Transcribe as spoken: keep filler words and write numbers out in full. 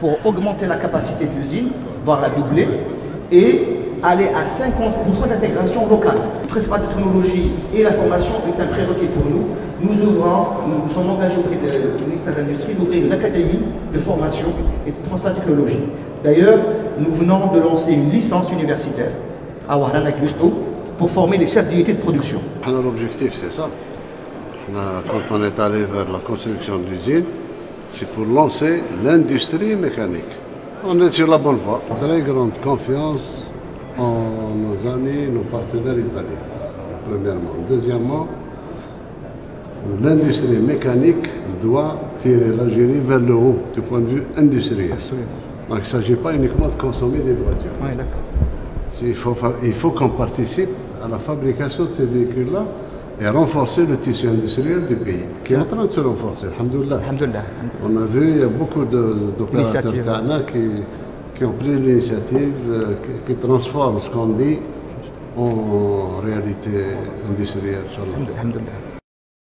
pour augmenter la capacité de l'usine, voire la doubler, et aller à cinquante pour cent d'intégration locale. Le transfert de technologie et la formation est un prérequis pour nous. Nous ouvrons, nous sommes engagés auprès du ministère de l'Industrie d'ouvrir une académie de formation et de transfert de technologie. D'ailleurs, nous venons de lancer une licence universitaire à Wahran avec l'Usto pour former les chefs d'unité de production. L'objectif, c'est ça. Quand on est allé vers la construction d'usines, c'est pour lancer l'industrie mécanique. On est sur la bonne voie. Très grande confiance en nos amis, nos partenaires italiens, premièrement. Deuxièmement, l'industrie mécanique doit tirer l'Algérie vers le haut du point de vue industriel. Absolument. Donc il ne s'agit pas uniquement de consommer des voitures. Oui, d'accord. Il faut, il faut qu'on participe à la fabrication de ces véhicules-là et renforcer le tissu industriel du pays, qui est en train de se renforcer, alhamdoulilah. Alhamdoulilah. On a vu, il y a beaucoup d'opérateurs qui, qui ont pris l'initiative, qui, qui transforment ce qu'on dit en réalité industrielle. Alhamdoulilah.